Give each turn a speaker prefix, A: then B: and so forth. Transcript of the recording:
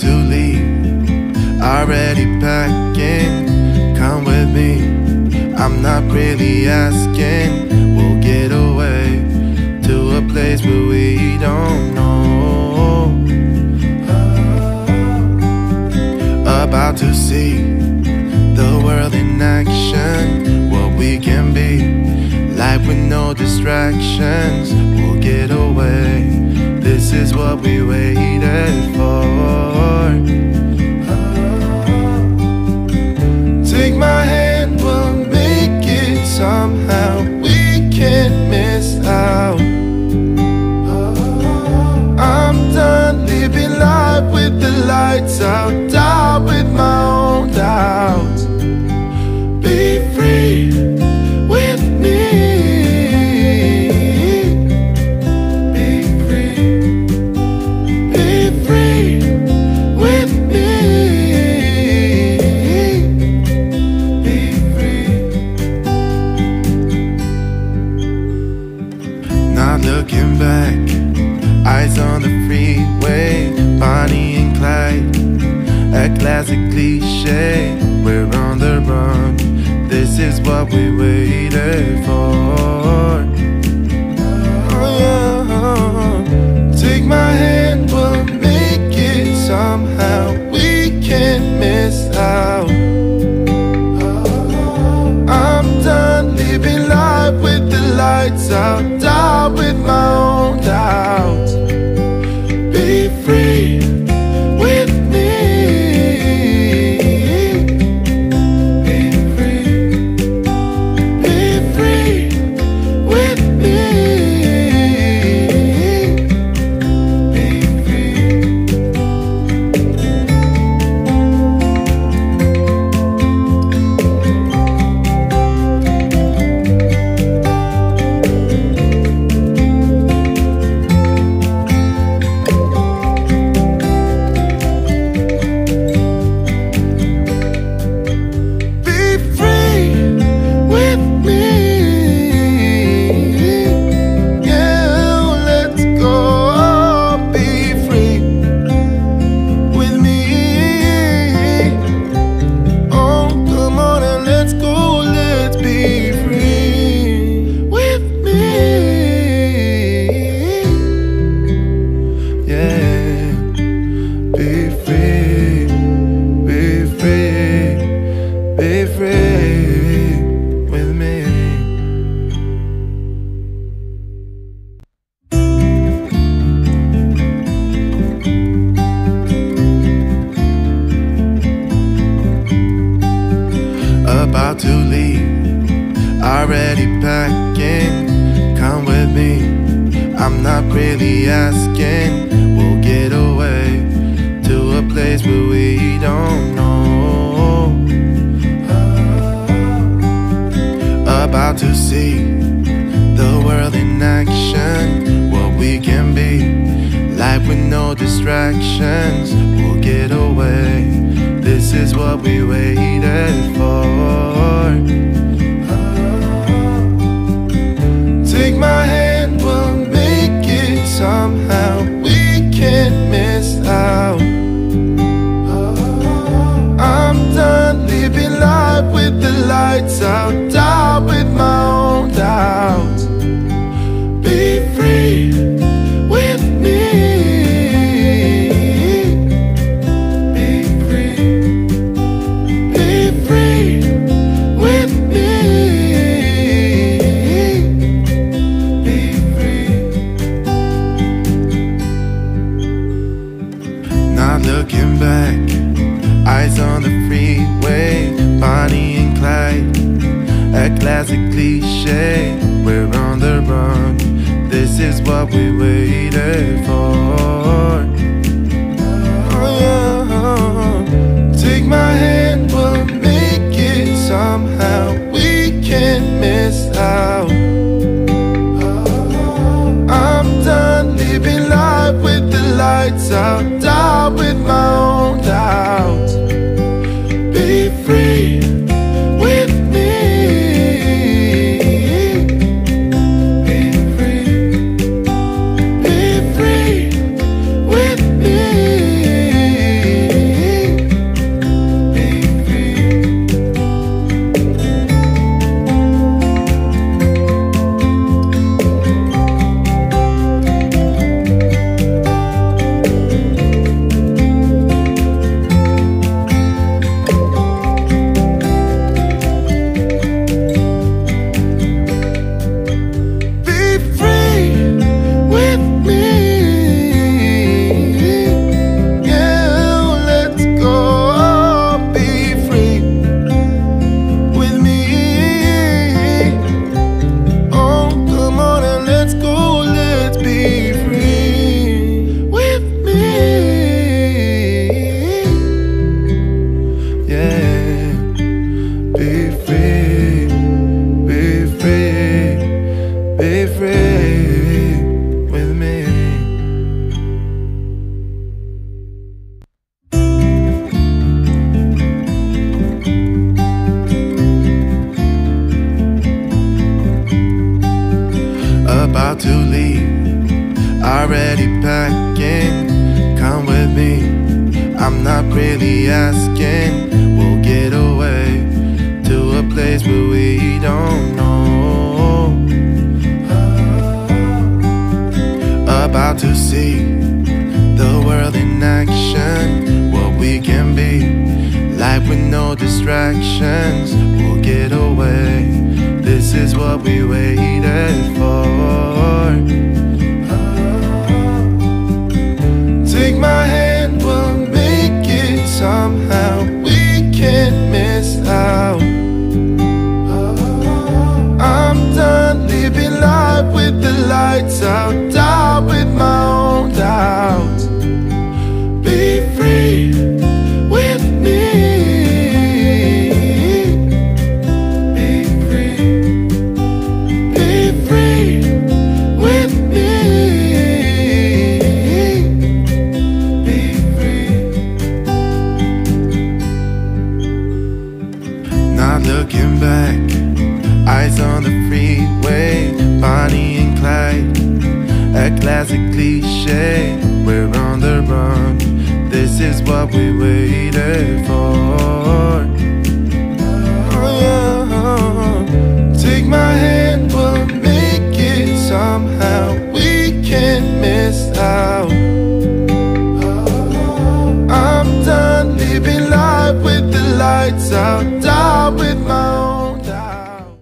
A: to leave, already packing. Come with me, I'm not really asking. We'll get away to a place where we don't know. About to see the world in action, what we can be, life with no distractions. We'll get away, this is what we waited for. Take my hand, we'll make it somehow. We can't miss out. I'm done living life with the lights out, down with my own doubts. Be free with me. Be free. Be free with me. Be free. Not looking back, eyes on the freeway, Bonnie and Clyde, a classic cliche. We're on the run, this is what we waited for. Oh, yeah. Take my hand, we'll make it somehow. We can't miss out. I'm done living life with the lights out, down with my own doubts. Be free with me. Be free. Be free with me. Be free. About to leave, already packing. Come with me, I'm not really asking. We'll get away to a place where we don't know. About to see the world in action, what we can be, life with no distractions. We'll get away, this is what we waited for. Take my hand, we'll make it somehow. We can't miss out. I'm done living life with the lights out, down with my own doubts. Be free with me. Be free. Be free with me. Be free. Not looking back, eyes on the freeway, Bonnie and Clyde, a classic cliche. We're on the run, this is what we waited for. Oh, yeah. Take my hand, we'll make it somehow. We can't miss out. I'm done living life with the lights out, down with my own doubts. Be free with me. Be free. Be free with me. to leave, already packing. Come with me, I'm not really asking. We'll get away to a place where we don't know. About to see the world in action, what we can be, life with no distractions. We'll get away, this is what we waited for. Take my hand, we'll make it somehow. We can't miss out. I'm done living life with the lights out, down with my own doubts. Be free with me. Be free. Be free with me. Be free. Not looking back, eyes on the freeway, Bonnie and Clyde, a classic cliche. We're on the run, this is what we waited for. Oh, yeah.